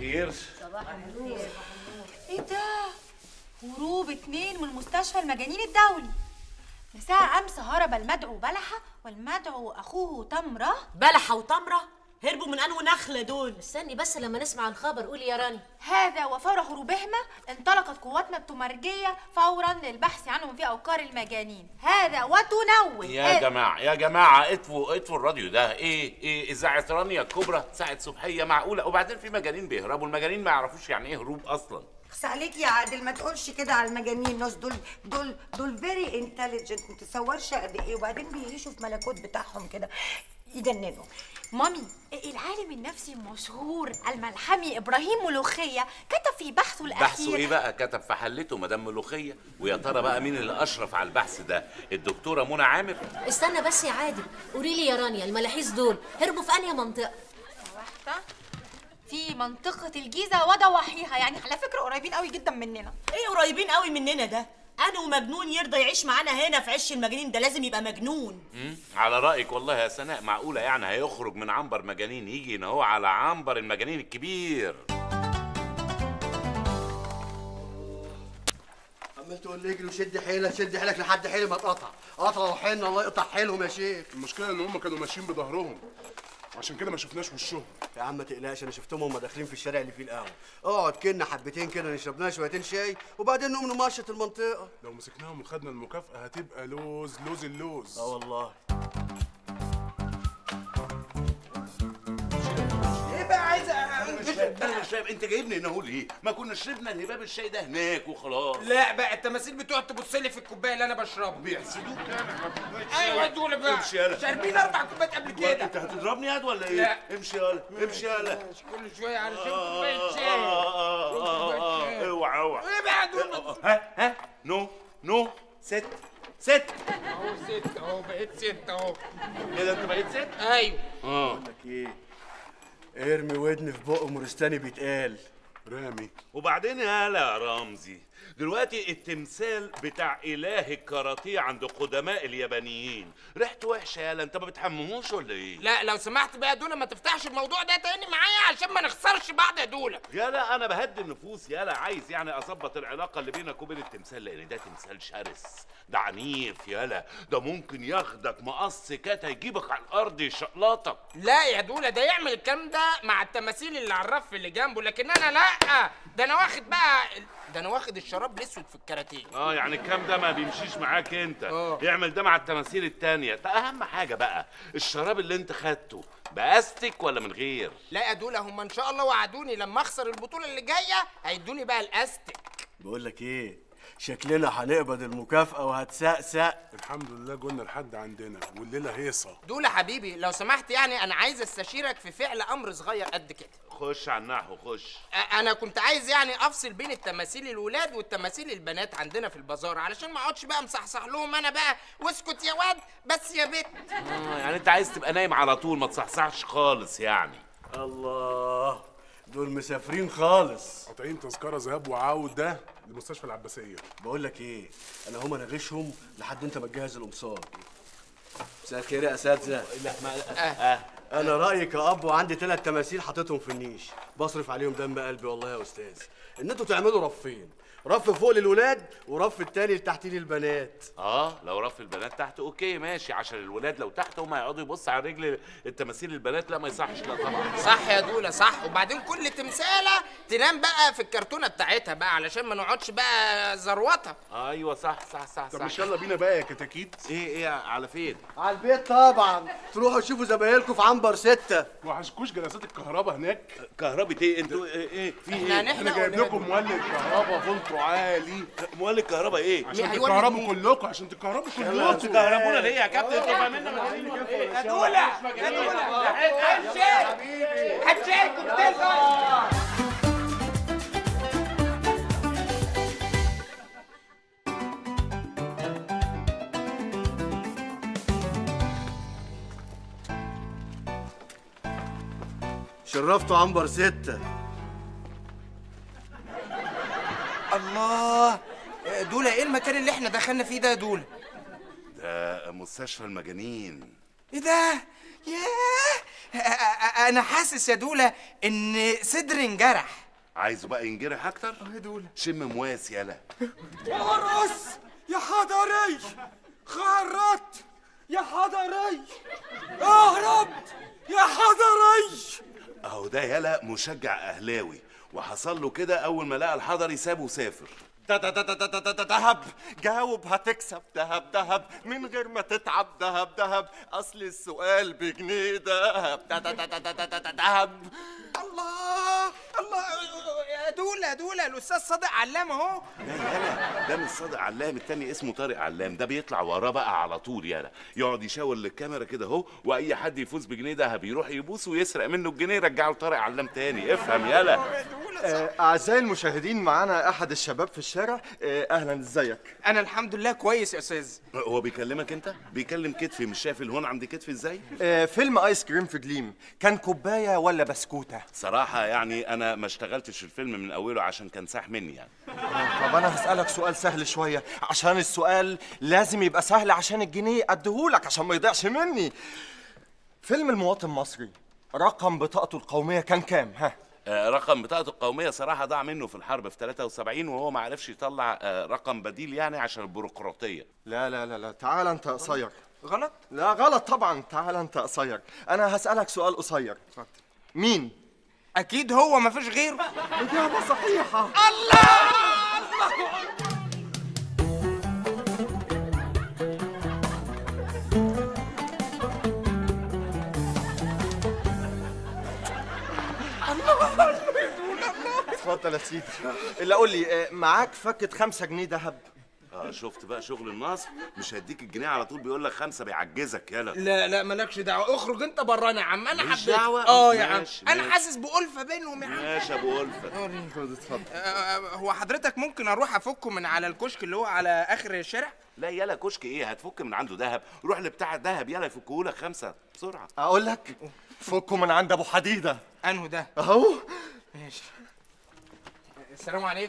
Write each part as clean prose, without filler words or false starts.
الخير. صباح النور. ايه ده؟ هروب 2 من مستشفى المجانين الدولي. مساء امس هرب المدعو بلحه والمدعو اخوه تمره. بلحه وتمره هربوا من انو نخله دول؟ استني بس لما نسمع الخبر. قولي يا راني. هذا وفور هروبهما انطلقت قواتنا التمرجيه فورا للبحث عنهم في اوقار المجانين. هذا وتنوه. يا جماعه اطفوا الراديو ده. ايه اذاعه رانيا الكبرى ساعه صبحيه معقوله؟ وبعدين في مجانين بيهربوا، المجانين ما يعرفوش يعني ايه هروب اصلا. بس عليك يا عادل ما تقولش كده على المجانين. الناس دول فيري انتليجنت، ما تتصورش قد ايه، وبعدين بيعيشوا في ملكوت بتاعهم كده يجننوا. مامي، العالم النفسي المشهور الملحمي ابراهيم ملوخيه كتب في بحثه الاخير. بحثه ايه بقى؟ كتب في حلته مدام ملوخيه. ويا ترى بقى مين اللي اشرف على البحث ده؟ الدكتوره منى عامر؟ استنى بس يا عادل، قولي لي يا رانيا، الملاحيس دول هربوا في انهي منطقه؟ واحده في منطقه الجيزه وضواحيها، يعني على فكره قريبين قوي جدا مننا. ايه قريبين قوي مننا ده؟ انا ومجنون يرضى يعيش معانا هنا في عش المجانين؟ ده لازم يبقى مجنون. على رايك والله يا سناء. معقوله يعني هيخرج من عنبر مجانين يجي هنا هو على عنبر المجانين الكبير؟ عمال تقول لي اجري وشد حيلك شد حيلك لحد حيلي ما اتقطع. قطع وحيلنا الله يقطع حيلهم يا شيخ. المشكله ان هم كانوا ماشيين بظهرهم عشان كده ما شفناش وشهم. يا عم ما تقلقش، انا شفتهم هم داخلين في الشارع اللي فيه القهوه. اقعد كنا حبتين كده نشرب لنا شويتين شاي وبعدين نقوم نمشط المنطقه. لو مسكناهم وخدنا المكافاه هتبقى لوز اللوز. والله. ايه بقى عايز انا مش فاهم انت جايبني هنا اقول ايه؟ ما كنا شربنا الهباب الشاي ده هناك وخلاص. لا بقى التماثيل بتقعد تبص لي في الكوبايه اللي انا بشربها. بيحسدوك يعني. ايوه دول بقى امشي يالا. شاربين 4 كوبايات قبل كده. انت هتضربني ياد ولا ايه؟ لا. امشي يالا امشي يالا. كل شويه على شرب كوبايه شاي. اوعى ايه بقى دول؟ ها نو ست اهو 6 اهو، بقيت 6 اهو. ايه ده انت بقيت ست؟ ايوه. بقول لك ايه، ارمي ودني في بق مورستاني بيتقال. رامي. وبعدين يالا يا رمزي، دلوقتي التمثال بتاع اله الكاراتيه عند قدماء اليابانيين ريحته وحشه يالا، انت ما بتحمموش ولا ايه؟ لا لو سمحت بقى يا دوله ما تفتحش الموضوع ده تاني معايا عشان ما نخسرش بعض يا دوله. يالا انا بهدي النفوس يالا، عايز يعني اظبط العلاقه اللي بينك وبين التمثال، لان ده تمثال شرس، ده عنيف يالا، ده ممكن ياخدك مقص كاتا يجيبك على الارض يشقلطك. لا يا دوله، ده يعمل الكلام ده مع التماثيل اللي على الرف اللي جنبه، لكن انا لا، ده انا واخد بقى، ده انا واخد الشراب الاسود في الكاراتيه. يعني الكلام ده ما بيمشيش معاك انت. يعمل ده مع التماثيل التانية. ده اهم حاجه بقى، الشراب اللي انت خدته باستك ولا من غير؟ لا يا دوله، هم ان شاء الله وعدوني لما اخسر البطوله اللي جايه هيدوني بقى الاستك. بقول لك ايه، شكلنا هنقبض المكافأة وهتسقسق. الحمد لله قلنا لحد عندنا والليله هيصه. دوله حبيبي لو سمحت، يعني انا عايز استشيرك في فعل امر صغير قد كده. خش على النحو خش. انا كنت عايز يعني افصل بين التماثيل الولاد والتماثيل البنات عندنا في البازار، علشان ما اقعدش بقى مصحصح لهم انا بقى واسكت يا واد بس يا بت. يعني انت عايز تبقى نايم على طول ما تصحصحش خالص يعني. الله، دول مسافرين خالص. قاطعين تذكره ذهاب وعوده لمستشفى العباسيه. بقول لك ايه، انا هما نغشهم لحد انت ما تجهز القمصان. مساء الخير يا اساتذه. لا ما انا رايي كأب وعندي 3 تماثيل حاططهم في النيش، بصرف عليهم دم قلبي والله يا استاذ، ان انتوا تعملوا رفين، رف فوق للولاد ورف التاني لتحت للبنات. لو رف البنات تحت اوكي ماشي، عشان الولاد لو تحت هم هيقعدوا يبصوا على رجل التماثيل البنات. لا ما يصحش، لا طبعا. صح يا دوله صح، وبعدين كل تمثاله تنام بقى في الكرتونه بتاعتها بقى علشان ما نقعدش بقى زروطها. ايوه صح. طب مش يلا بينا بقى يا كتاكيت؟ ايه على فين؟ على البيت طبعا، تروحوا تشوفوا زمايلكم في عنبر 6. وحشكوش جلسات الكهرباء هناك؟ كهرباء ايه انتوا؟ ايه في ايه؟ انا جايب لكم مولد كهرباء فولته عالي. مولد كهرباء ايه؟ عشان تكهربوا كلكم، عشان تكهربوا كلكم. تكهربونا ليه يا كابتن؟ انتوا فاهميننا يا دوله هتشيل كوكتيل صغير. شرفتوا عنبر 6. الله، دوله ايه المكان اللي احنا دخلنا فيه ده يا دوله؟ ده مستشفى المجانين. ايه ده؟ ياه، انا حاسس يا دوله ان صدري انجرح. عايزه بقى ينجرح اكتر؟ يا دوله شم مواس يالا. ارقص يا حضري، خرت يا حضري، اهرب يا حضري. اهو ده يالا مشجع اهلاوي، وحصل له كده اول ما لقى الحضري سابه وسافر. دهب، جاوب هتكسب. دهب دهب من غير ما تتعب. دهب دهب، اصل السؤال بجنيه. دهب دهب. الله الله يا دوله الاستاذ صادق علام اهو. لا يالا، ده مش صادق علام، التاني اسمه طارق علام. ده بيطلع وراه بقى على طول يالا، يقعد يشاور للكاميرا كده اهو، واي حد يفوز بجنيه دهب يروح يبوسه ويسرق منه الجنيه يرجعه لطارق علام تاني. افهم يالا. اعزائي المشاهدين، معانا احد الشباب في الشارع. اهلا، ازيك؟ انا الحمد لله كويس يا استاذ. هو بيكلمك انت؟ بيكلم كتفي، مش شايف الهون عند كتفي ازاي؟ فيلم ايس كريم في جليم كان كوبايه ولا بسكوته؟ صراحة يعني أنا ما اشتغلتش الفيلم من أوله عشان كان ساح مني يعني. طب انا هسألك سؤال سهل شوية، عشان السؤال لازم يبقى سهل عشان الجنيه اديهولك عشان ما يضيعش مني. فيلم المواطن المصري رقم بطاقته القومية كان كام؟ ها؟ رقم بطاقته القومية صراحة ضاع منه في الحرب في 73، وهو ما عرفش يطلع رقم بديل يعني عشان البيروقراطية. لا لا لا لا، تعال انت قصير. غلط؟ لا غلط طبعا، تعال انت قصير. انا هسألك سؤال قصير. اتفضل. مين؟ اكيد هو مفيش غيره. إجابة صحيحة. الله. اتفضل يا سيدي. اللي قول لي، معاك فكة 5 جنيه دهب؟ شفت بقى شغل النصب؟ مش هيديك الجنيه على طول، بيقول لك 5 بيعجزك يالا. لا مالكش دعوه، اخرج انت برانا يا عم. انا ماليش حبيت. دعوة؟ يا عم ماشي، انا ماشي. حاسس بألفة بينهم يا عم. ماشي يا ابو ألفة. خد اتفضل. هو حضرتك ممكن اروح افكه من على الكشك اللي هو على اخر الشارع؟ لا يالا، كشك ايه؟ هتفك من عنده دهب؟ روح لبتاع الدهب يالا يفكهولك 5 بسرعة. اقول لك فكوا من عند ابو حديدة. انه ده اهو. ماشي. السلام عليكم.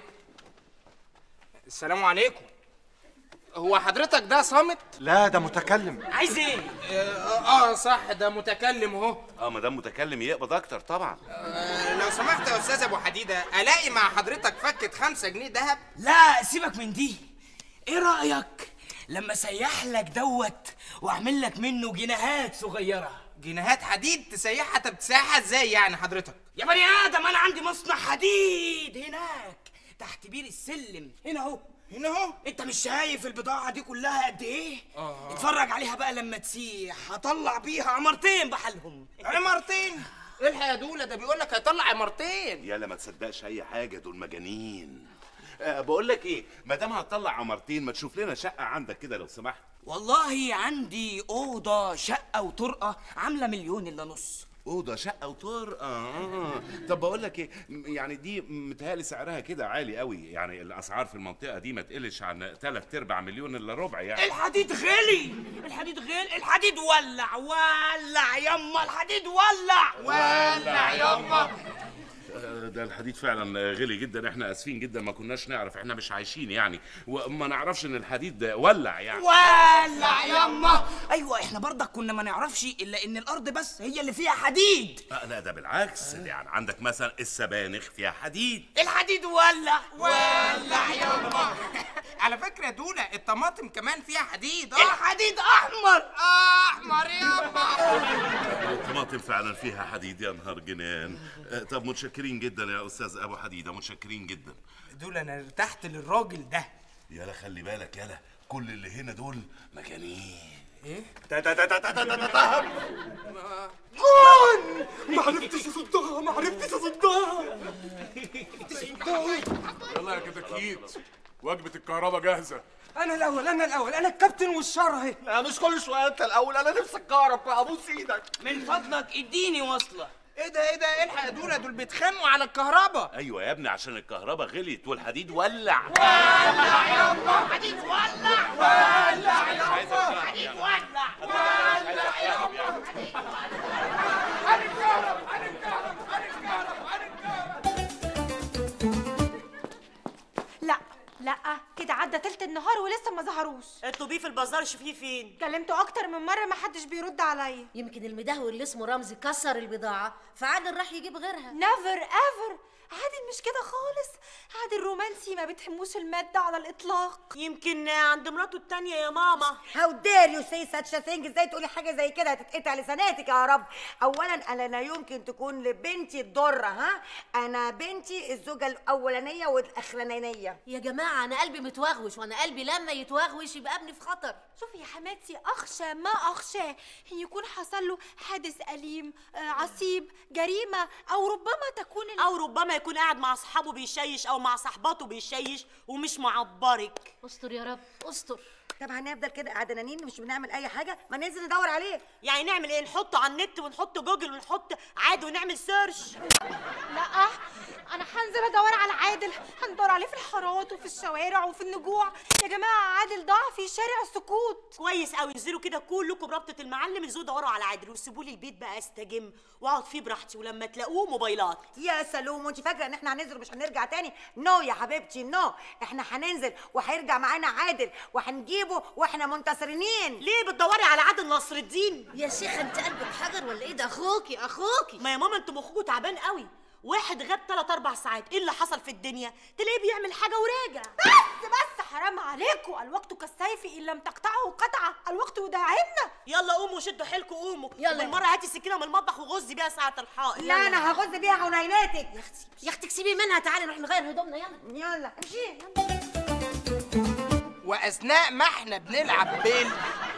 السلام عليكم. هو حضرتك ده صامت؟ لا ده متكلم. عايز ايه؟ صح، ده متكلم اهو. ما دام متكلم يقبض اكتر طبعا. لو سمحت يا استاذ ابو حديده، الاقي مع حضرتك فكه 5 جنيه دهب؟ لا سيبك من دي. ايه رأيك لما سيح لك دوت واعمل لك منه جنيهات صغيرة؟ جنيهات حديد تسيحها؟ طب تسيحها ازاي يعني حضرتك؟ يا بني ادم انا عندي مصنع حديد هناك تحت بير السلم هنا اهو. هنا اهو. انت مش شايف البضاعة دي كلها قد ايه؟ اتفرج عليها بقى لما تسيح، هطلع بيها عمارتين بحالهم. عمارتين؟ الحق يا دوله، ده بيقول لك هيطلع عمارتين. يالا ما تصدقش اي حاجة، دول مجانين. بقول لك ايه، ما دام هتطلع عمارتين ما تشوف لنا شقة عندك كده لو سمحت. والله عندي أوضة شقة وطرقة عاملة 1.5 مليون. اوضه شقه وطرقه. طب بقول لك ايه، يعني دي متهيألي سعرها كده عالي قوي، يعني الاسعار في المنطقه دي ما تقلش عن 3/4 مليون الا ربع يعني. الحديد غلي، الحديد غلي، الحديد ولع ولع يما، الحديد ولع ولع يما. ده الحديد فعلا غلي جدا، احنا اسفين جدا ما كناش نعرف، احنا مش عايشين يعني وما نعرفش ان الحديد ولع يعني. ولع يما. ايوه احنا برضك كنا ما نعرفش الا ان الارض بس هي اللي فيها حديد. لا ده بالعكس، يعني عندك مثلا السبانخ فيها حديد. الحديد ولع ولع يما. على فكره دوله الطماطم كمان فيها حديد. الحديد احمر. احمر يما. الطماطم فعلا فيها حديد. يا نهار جنان. طب متشكرين جدا يا استاذ ابو حديده، متشكرين جدا. دول انا ارتحت للراجل ده. يالا خلي بالك يالا، كل اللي هنا دول مجانين. ايه؟ جون! ما عرفتش اصدها، ما عرفتش اصدها. يلا يا كتاكيت، وجبة الكهرباء جاهزة. انا الاول انا الكابتن والشر اهي. لا مش كل شويه انت الاول، انا نفسي اتكهرب بقى، ابوس ايدك. من فضلك اديني وصله. ايه ده الحق يا دوله، دول بيتخانقوا على الكهرباء. ايوه يا ابني عشان الكهرباء غليت والحديد ولع. ولع يما. الحديد ولع. ولع يما. الحديد ولع. ولع يما. هنتكهرب. لا كده عدى تلت النهار ولسه ما ظهروش. عروس. اطلبيه في البازار شوفيه فين. كلمته اكتر من مره ما حدش بيرد عليا. يمكن المدهور اللي اسمه رمزي كسر البضاعه فعادل راح يجيب غيرها. نيفر ايفر، عادل مش كده خالص. عادل رومانسي ما بتهموش المادة على الإطلاق. يمكن عند مراته التانية يا ماما. How dare you say such a thing؟ ازاي تقولي حاجة زي كده؟ هتتقطع لساناتك يا رب. أولا أنا لا يمكن تكون لبنتي الضرة، ها؟ أنا بنتي الزوجة الأولانية والأخرانية. يا جماعة أنا قلبي متوغوش، وأنا قلبي لما يتوغوش يبقى ابني في خطر. شوفي يا حماتي، أخشى ما أخشاه إن يكون حصل له حادث أليم، عصيب، جريمة، أو ربما يكون قاعد مع أصحابه بيشيش أو مع صحباته بيشيش ومش معبرك. استر يا رب استر. طب هنفضل كده قعدانين مش بنعمل أي حاجة؟ ما ننزل ندور عليه. يعني نعمل إيه؟ نحطه على النت ونحط جوجل ونحط عادي ونعمل سيرش؟ لا، أنا هنزل أدور على عادل، هندور عليه في الحارات وفي الشوارع وفي النجوع. يا جماعة عادل ضاع في شارع السكوت. كويس قوي، انزلوا كده كلكم بربطة المعلم، انزلوا دوروا على عادل وسيبوا لي البيت بقى استجم واقعد فيه براحتي، ولما تلاقوه موبايلات. يا سلوم، وانت فاكرة إن احنا هننزل ومش هنرجع تاني؟ نو يا حبيبتي نو، احنا هننزل وهيرجع معانا عادل وهنجيبه واحنا منتصرين. ليه بتدوري على عادل نصر الدين؟ يا شيخة انت قلبك حجر ولا ايه؟ ده اخوكي. ما يا ماما انتوا مخكوا تعبان قوي. واحد غاب 3-4 ساعات، ايه اللي حصل في الدنيا؟ تلاقيه بيعمل حاجه وراجع. بس حرام عليكم، الوقت كالسيف ان لم تقطعه قطعه، الوقت يداعبنا. يلا قوموا شدوا حيلكم قوموا. يلا بالمره هاتي السكينه من المطبخ وغزي بيها ساعه الحائط. لا أنا هغز بيها عيناتك. يا اختي سيبي منها، تعالي نروح نغير هدومنا. يلا امشي. واثناء ما احنا بنلعب بيل،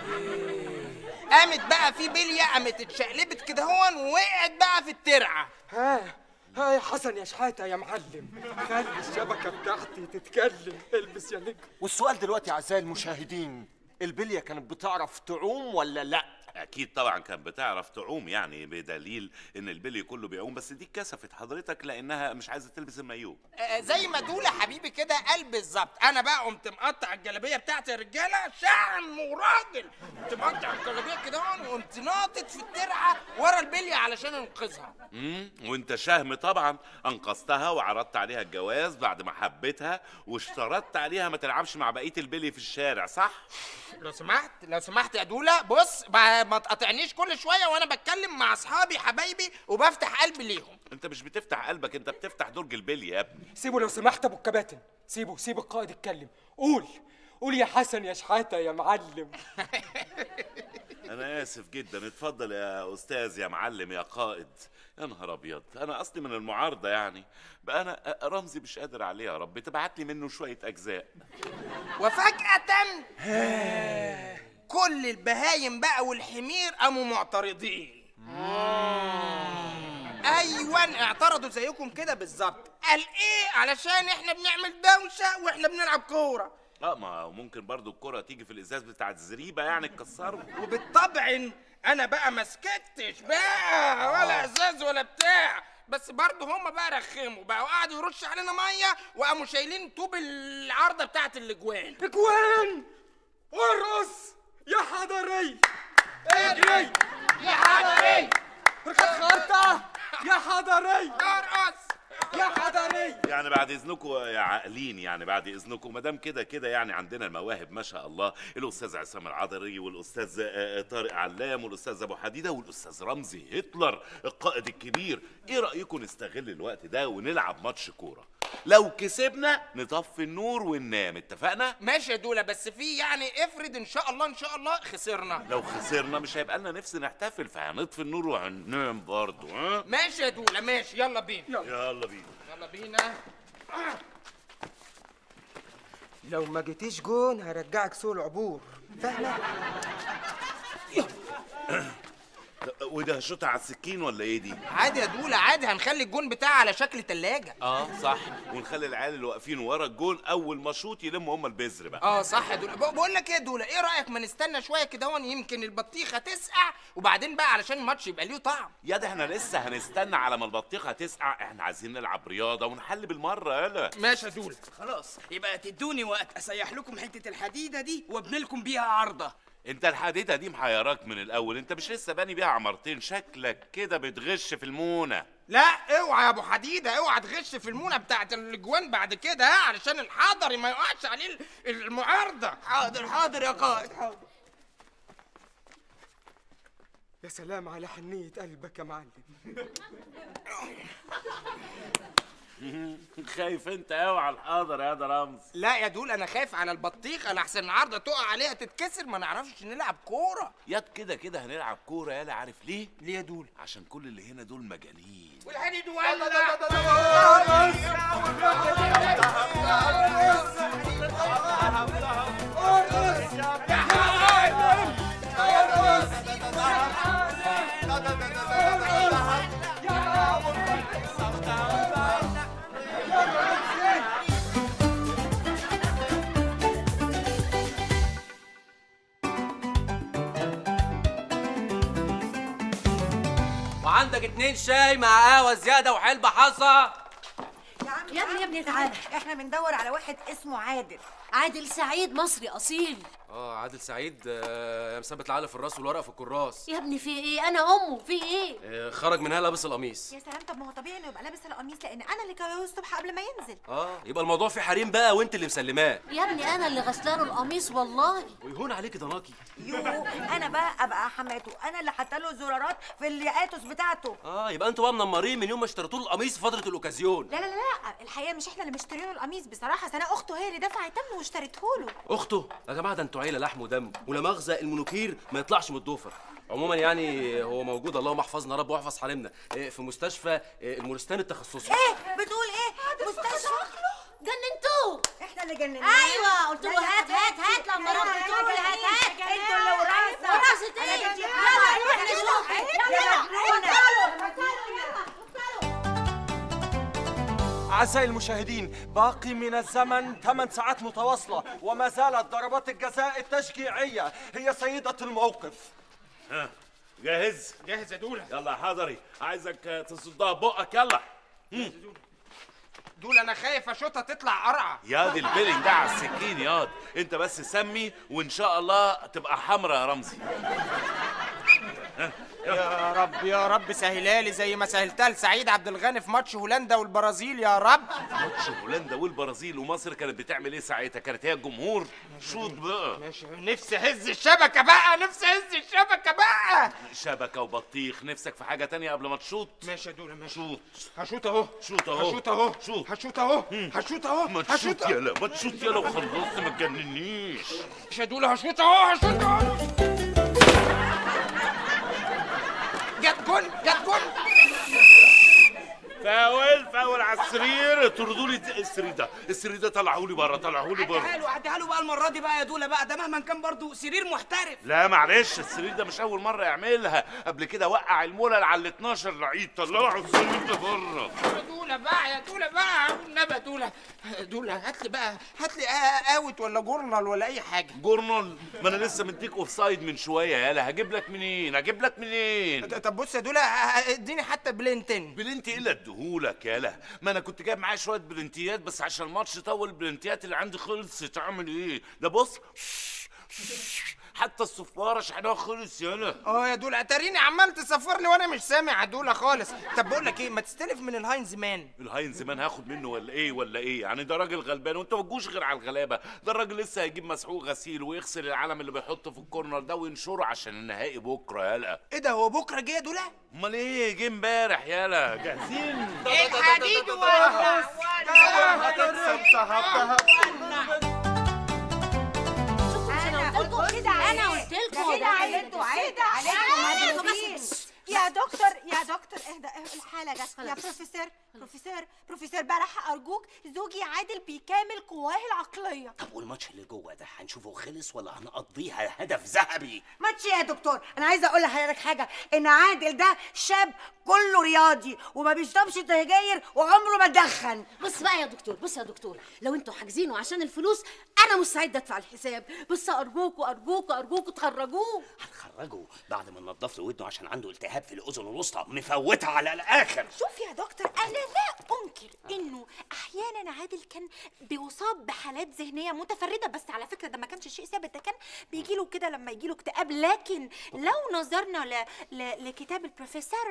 قامت بقى في بليه قامت اتشقلبت كده هون ووقعت بقى في الترعه. ها يا حسن يا شحاتة يا معلم، خلي الشبكة بتاعتي تتكلم. البس يا نجم. والسؤال دلوقتي أعزائي المشاهدين، البلية كانت بتعرف تعوم ولا لأ؟ اكيد طبعا كانت بتعرف تعوم، يعني بدليل ان البلي كله بيعوم، بس دي اتكسفت حضرتك لانها مش عايزه تلبس المايوه. زي ما دولة حبيبي كده قال بالظبط. انا بقى قمت مقطع الجلابيه بتاعتي يا رجاله شعن وراجل، قمت مقطع الجلابيه كده وقمت ناطط في الترعه ورا البليه علشان انقذها. وانت شهم طبعا انقذتها وعرضت عليها الجواز بعد ما حبيتها واشترطت عليها ما تلعبش مع بقيه البلي في الشارع، صح؟ لو سمحت يا دوله، بص ما تقاطعنيش كل شويه وانا بتكلم مع اصحابي حبايبي وبفتح قلبي ليهم. انت مش بتفتح قلبك، انت بتفتح درج البلي يا ابني. سيبه لو سمحت ابو الكباتن، سيب القائد يتكلم. قول يا حسن يا شحاتة يا معلم. انا اسف جدا، اتفضل يا استاذ يا معلم يا قائد. يا نهار ابيض، انا اصلي من المعارضه يعني، بقى انا رمزي مش قادر عليه، يا رب تبعت لي منه شويه اجزاء. وفجاه كل البهايم بقى والحمير قاموا معترضين. ايوه اعترضوا زيكم كده بالظبط. قال ايه؟ علشان احنا بنعمل دوشه واحنا بنلعب كوره. ما ممكن برضو الكرة تيجي في الازاز بتاع الزريبه يعني تكسره. وبالطبع انا بقى ما سكتش بقى ولا ازاز ولا بتاع، بس برضه هم بقى رخموا بقى وقعدوا يرش علينا ميه وقاموا شايلين طوب العارضه بتاعت الاجوان. ارقص يا حضري، اجري يا حضري، ركب خرطة يا حضري، ارقص يا حضري. يعني بعد اذنكم يا عاقلين، يعني بعد اذنكم ما دام كده يعني عندنا المواهب ما شاء الله، الاستاذ عصام العضري والاستاذ طارق علام والاستاذ ابو حديده والاستاذ رمزي هتلر القائد الكبير، ايه رايكم نستغل الوقت ده ونلعب ماتش كوره؟ لو كسبنا نطفي النور وننام، اتفقنا؟ ماشي يا دوله، بس في يعني افرض ان شاء الله خسرنا. لو خسرنا مش هيبقى لنا نفس نحتفل، فهنطفي النور وهننام برضه. ها ماشي يا دوله، ماشي، يلا بينا. يلا بينا. لو ما جيتيش جون هرجعك سوق العبور، فاهمه؟ وده هشوطها على السكين ولا ايه دي؟ عادي يا دوله عادي، هنخلي الجون بتاعها على شكل تلاجة. صح، ونخلي العيال اللي واقفين ورا الجون اول ما شوط يلموا هم البذر بقى. صح يا دوله. بقول لك ايه يا دوله، ايه رايك ما نستنى شويه كده يمكن البطيخه تسقع وبعدين بقى علشان الماتش يبقى ليه طعم. يا ده احنا لسه هنستنى على ما البطيخه تسقع، احنا عايزين نلعب رياضه ونحل بالمره. يلا ماشي يا دوله. خلاص يبقى تدوني وقت اسيح لكم حته الحديده دي وابني لكم بيها عارضه. انت الحديده دي محيراك من الاول، انت مش لسه باني بيها عمارتين؟ شكلك كده بتغش في المونه. لا اوعى يا ابو حديده، اوعى تغش في المونه بتاعت الاجوان بعد كده علشان الحضري ما يقعش عليه المعارضه. حاضر يا قائد، حاضر. يا سلام على حنية قلبك يا معلم. خايف انت قوي على الحاضر يا ده رمز. لا يا دول انا خايف على البطيخ، انا احسن العارضه تقع عليها تتكسر ما نعرفش نلعب كوره. ياد كده كده هنلعب كوره. يالا عارف ليه؟ ليه يا دول؟ عشان كل اللي هنا دول مجانين. والحديد وعندك 2 شاي مع قهوه زياده وحلبة حصى. يا ابني تعالى، احنا بندور على واحد اسمه عادل. عادل سعيد مصري اصيل. عادل سعيد يا مثبت العقل في الراس والورق في الكراس. يا ابني في ايه؟ انا امه، في ايه؟ خرج منها لابس القميص. يا سلام، طب ما هو طبيعي انه يبقى لابس القميص لان انا اللي كويه الصبح قبل ما ينزل. يبقى الموضوع فيه حريم بقى وانت اللي مسلماه. يا ابني انا اللي غسلاله القميص والله. ويهون عليك ضناكي. انا بقى ابقى حماته، انا اللي حاطه له زرارات في الياتوس بتاعته. يبقى انتوا بقى منمرين من يوم ما اشتريتوا له القميص في فتره الاوكازيون. لا لا لا، الحقيقه مش احنا اللي مشترين له القميص بصراحه، انا اخته هي اللي دفعت ثمنه واشتريته له. اخته؟ يا جماعه ده انتوا عيله لحم ودم، ولا مؤاخذه المنوكير ما يطلعش من الضفر. عموما يعني هو موجود، اللهم احفظنا يا رب واحفظ حريمنا، في مستشفى المورستان التخصصي. ايه بتقول ايه؟ مستشفى؟ جننتوه. احنا اللي جنناه. ايوه قلت له هات هات هات، لما رحت قلت له هات هات. انتوا اللي وراسه. وراسه ايه؟ يلا نروح نشوف. أعزائي المشاهدين، باقي من الزمن 8 ساعات متواصلة وما زالت ضربات الجزاء التشجيعية هي سيدة الموقف. جاهز؟ جاهز يا دولة. يلا يا حضري، عايزك تصدها بقك. يلا. دول انا خايف اشوطها تطلع قرعه. ياض البيلنج ده على السكين ياض، انت بس سمي وان شاء الله تبقى حمرا يا رمزي. يا رب يا رب سهلها لي زي ما سهلتها لسعيد عبد الغني في ماتش هولندا والبرازيل يا رب. ماتش هولندا والبرازيل ومصر كانت بتعمل ايه ساعتها؟ كانت هي الجمهور. شوط بقى. ماشي، نفسي اهز الشبكه بقى، نفسي اهز الشبكه بقى. شبكه وبطيخ، نفسك في حاجه تانية قبل ما تشوط؟ ماشي يا دوله ماشي. شوط. هشوط اهو. شوط اهو. هشوط اهو. شوط. هشوط اهو. هشوط اهو. ما تشوط يلا، ما تشوط يلا وخلصت، ما تجننيش. ماشي يا دوله، هشوط اهو. هشوط اهو. جت جون، جت جون. فاول على السرير. اطردوا لي السرير ده طلعوا لي بره، طلعوا لي بره. عديها له بقى المره دي بقى يا دوله بقى، ده مهما كان برضه سرير محترف. لا معلش، السرير ده مش اول مره يعملها، قبل كده وقع المولل على ال 12 لعيب. طلعوا السرير ده بره. يا دوله بقى، يا دوله بقى، والنبي يا دوله. دوله هات لي بقى، هات لي اوت ولا جورنال ولا اي حاجه. جورنال؟ ما انا لسه مديك اوف سايد من شويه. يالا هجيب لك منين؟ طب بص يا دوله، اديني حتى بلنتين. بلنتي ايه اللي اديهولك؟ يالا ما انا كنت جايب معايا شويه بلنتيات، بس عشان الماتش طول البلنتيات اللي عندي خلصت. تعمل ايه؟ ده بص، حتى الصفاره شحنها خلص. يالا يا دوله، اتاريني عمال تصفر لي وانا مش سامع يا دوله خالص. طب بقول لك ايه، ما تستلف من الهاينز مان. الهاينز مان هاخد منه ولا ايه يعني؟ ده راجل غلبان وانت ما تجوش غير على الغلابه. ده الراجل لسه هيجيب مسحوق غسيل ويغسل العلم اللي بيحطه في الكورنر ده وينشره عشان النهائي بكره. يالا ايه ده، هو بكره جه يا دوله؟ امال ايه، جه امبارح. يالا جاهزين؟ الحديد والناس. انا قلت لكم كده عليكم يا دكتور اهدى، الحاله جت. يا بروفيسور بلح، ارجوك زوجي عادل بيكامل قواه العقليه. طب والماتش اللي جوه ده هنشوفه خلص ولا هنقضيها هدف ذهبي؟ ماتش يا دكتور، انا عايزه اقول لحضرتك حاجه، ان عادل ده شاب كله رياضي وما بيشربش سجاير وعمره ما دخن. بص بقى يا دكتور، بص يا دكتور، لو انتوا حاجزينه عشان الفلوس انا مستعده ادفع الحساب، بس ارجوكوا تخرجوه. هنخرجه بعد ما ننضف له ودنه عشان عنده التهاب في الاذن الوسطى مفوتها على الاخر. شوف يا دكتور، انا لا انكر انه احيانا عادل كان بيصاب بحالات ذهنيه متفرده، بس على فكره ده ما كانش شيء ثابت، ده كان بيجي له كده لما يجي له اكتئاب. لكن لو نظرنا لكتاب البروفيسور العظيم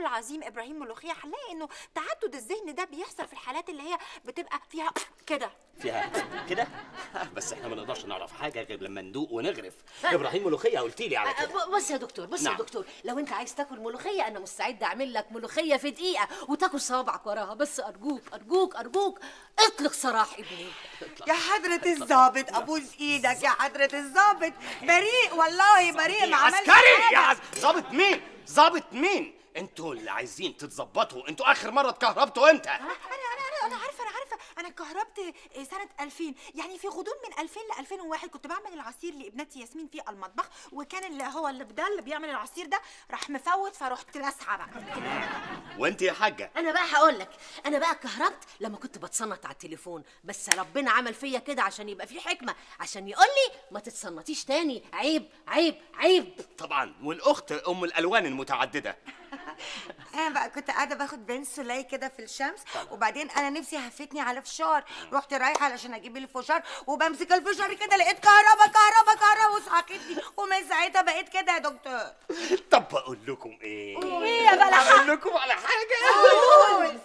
ابراهيم ملوخيه هنلاقي انه تعدد الذهن ده بيحصل في الحالات اللي هي بتبقى فيها كده. فيها كده؟ بس احنا ما نقدرش نعرف حاجه غير لما ندوق ونغرف. ابراهيم ملوخيه قلت لي على كده. بص يا دكتور، بص يا دكتور، لو انت عايز تاكل ملوخيه انا مستعد اعمل لك ملوخيه في دقيقه وتاكل صوابعك وراها، بس ارجوك ارجوك ارجوك اطلق سراح ابني. يا حضرة الضابط ابوس ايدك يا حضرة الضابط، بريء والله بريء، ما عملش عسكري يا ضابط مين؟ ضابط مين؟ انتوا اللي عايزين تتظبطوا، انتوا اخر مره اتكهربتوا امتى؟ انا عارفه انا اتكهربت سنه 2000، يعني في غضون من 2000 ل 2001 كنت بعمل العصير لابنتي ياسمين في المطبخ، وكان اللي هو اللي بيعمل العصير ده راح مفوت فرحت لاسعه بقى. وانت يا حاجه؟ انا بقى هقول لك، انا بقى اتكهربت لما كنت بتصنت على التليفون، بس ربنا عمل فيا كده عشان يبقى في حكمه، عشان يقول لي ما تتصنتيش تاني، عيب عيب عيب. طبعا، والاخت ام الالوان المتعدده. انا بقى كنت قاعده باخد بين سولاي كده في الشمس، وبعدين انا نفسي هفتني على فشار، رحت رايحه علشان اجيب الفشار وبمسك الفشار كده لقيت كهربا وسعقتني، ومن ساعتها بقيت كده يا دكتور. طب بقول لكم ايه؟ ايه يا بلح؟ اقول لكم على حاجه. قول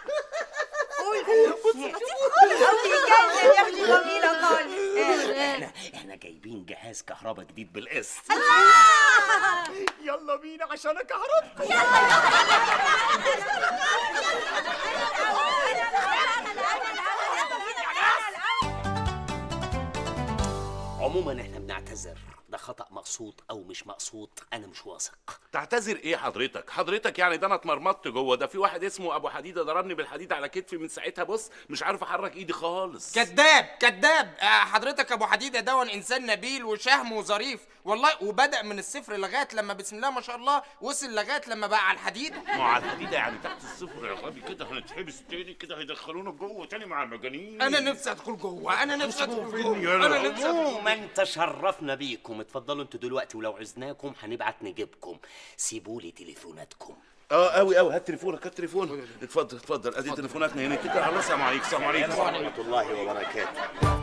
احنا جايبين جهاز كهرباء جديد بالقسط. يلا بينا عشان اكهربكم. عموما احنا بنعتذر، ده خطأ مقصود او مش مقصود انا مش واثق. تعتذر ايه حضرتك يعني ده انا اتمرمطت جوه، ده في واحد اسمه ابو حديده ضربني بالحديد على كتفي، من ساعتها بص مش عارف احرك ايدي خالص. كذاب حضرتك ابو حديده دون انسان نبيل وشهم وظريف والله، وبدأ من الصفر لغايه لما بسم الله ما شاء الله وصل لغايه لما بقى على الحديده. ما على الحديده يعني تحت الصفر يا غبي كده، هنتحبس تاني كده، هيدخلونا جوه تاني مع المجانين. انا نفسي ادخل جوه. عموما تشرفنا بيكم، اتفضلوا انتوا دلوقتي، ولو عزناكم هنبعت نجيبكم. سيبوا لي تليفوناتكم. قوي هات تليفونك، هات تليفون. اتفضل ادي تليفوناتنا هنا. اتكل على الله. السلام عليكم. ورحمه الله وبركاته.